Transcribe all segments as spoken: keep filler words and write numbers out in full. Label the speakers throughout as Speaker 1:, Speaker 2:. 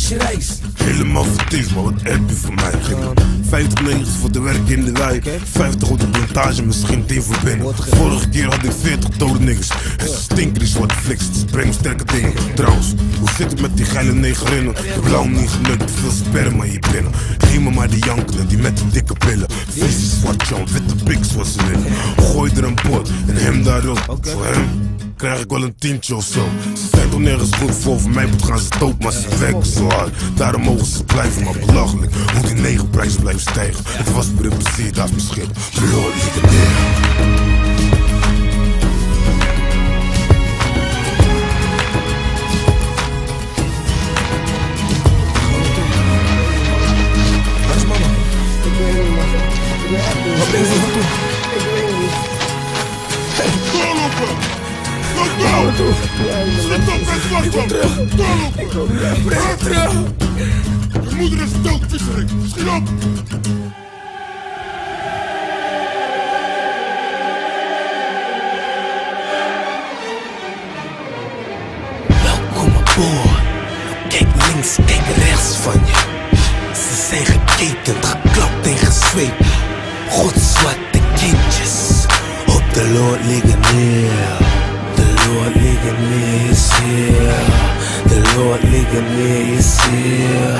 Speaker 1: is je reis?
Speaker 2: Helemaal vertiefd, maar wat heb je voor mij? vijftig negers voor de werk in de wei. vijftig op de plantage, misschien tien voor binnen. Vorige keer had ik veertig dode niggas. En ze stinken die zwarte fliks, dus breng sterke dingen. Trouwens, hoe zit het met die geile negerinnen? Ik heb lang niet gelukt, te veel sperma hier binnen. Geef me maar die jankelen, die met die dikke pillen. Vieze zwart Jan, witte piks was ze willen. Gooi er een bord en hem daarop. Voor hem krijg ik wel een tientje of zo. Ze zijn toch nergens goed voor, voor mij moet gaan ze dood, maar ze werken zo hard. Daarom mogen ze blijven, maar belachelijk hoe die negenprijs blijft stijgen. Het was weer een plezier, daar is mijn schip. Lord, ik het neer.
Speaker 1: Wat ben je van toe?
Speaker 2: Schiet op met zwart, man! Doorlopen!
Speaker 1: Breng terug!
Speaker 2: Je moeder is dood, visserik! Schiet op!
Speaker 1: Welkom aboord. Kijk links, kijk rechts van je. Ze zijn geketend, geklapt en gezweept. Godzwarte kindjes op de Lord liggen neer. De Lord liggen neer, is hier. De Lord liggen neer, is hier.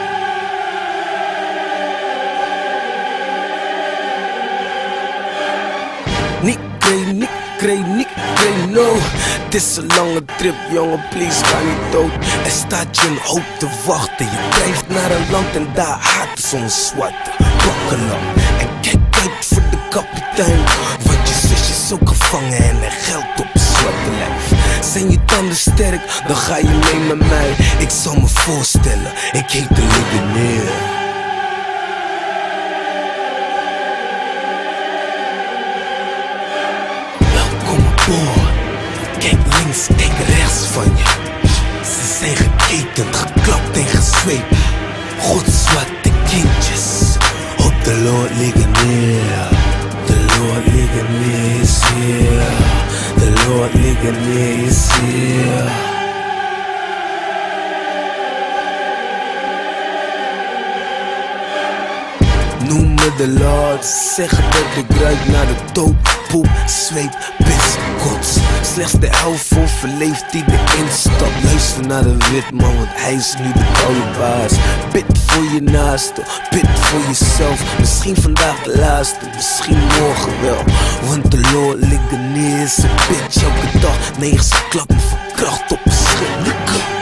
Speaker 1: Nick, Gray, Nick, Gray, Nick, Gray, no. Het is een lange trip, jongen, please, ga niet dood. Er staat je een hoop te wachten. Je drijft naar een land en daar haat zo'n zwarte. Buckle up en kijk uit voor de kapitein. Want je zus is ook gevangen en er geld op zwarte lijf. Zijn je tanden sterk, dan ga je mee met mij. Ik zal me voorstellen, ik heet de legionnaire. Welkom aboord. Kijk links, kijk rechts van je. Ze zijn geketend, geklapt en gezweept. Godzwarte kindjes op de Lord liggen neer. De Lord liggen neer, is hier. De Lord liggen neer, is hier. Noem me de Lord, zeg dat ik ruik naar de dood, poep, zweet, pis, kots. Slechts de helft overleeft die erin stapt. Luister naar de witman, want hij is nu de koude baas. Bid voor je naaste, bid voor jezelf. Misschien vandaag de laatste, misschien morgen wel. Want de Lord liggen neer, is een bitch elke dag. Negens klappen van kracht op een schip.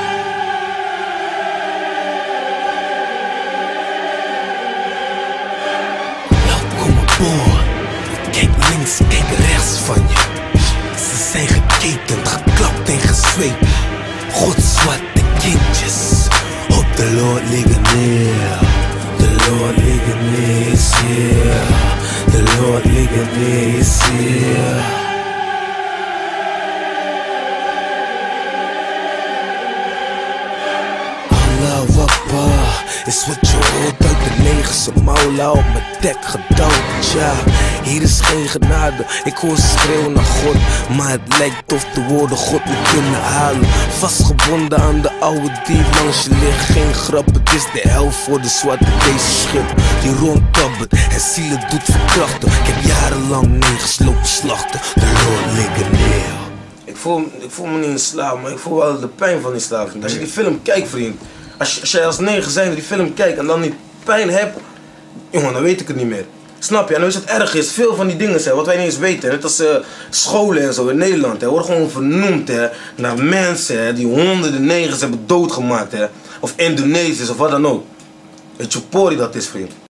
Speaker 1: Kijk links, kijk rechts van je. Ze zijn geketend, geklapt en gezweept. Godzwarte kindjes op de Lord liggen neer. De Lord liggen neer, is hier. De Lord liggen neer, is hier. Allah Akbar is wat je hoort uit de negerse mouwen op mijn dek gedouwd, ja. Hier is geen genade, ik hoor ze schreeuwen naar God. Maar het lijkt of de woorden God niet kunnen halen. Vastgebonden aan de oude die langs je ligt. Geen grap, het is de hel voor de zwarte deze schip. Die rondtabbert en zielen doet verkrachten. Ik heb jarenlang negers lopen slachten. De Lord liggen neer. Ik voel, ik voel me niet een slaaf, maar ik voel wel de pijn van die slaaf. Als je die film kijkt, vriend. Als, je, als jij als neger zijnde die film kijkt en dan niet pijn hebt, jongen, dan weet ik het niet meer. Snap je? En weet je wat erg is? Veel van die dingen zijn wat wij niet eens weten. Net als uh, scholen en zo in Nederland, hè, worden gewoon vernoemd hè, naar mensen hè, die honderden negers hebben doodgemaakt. Hè. Of Indonesiërs of wat dan ook. Weet je hoe pori dat is, vriend?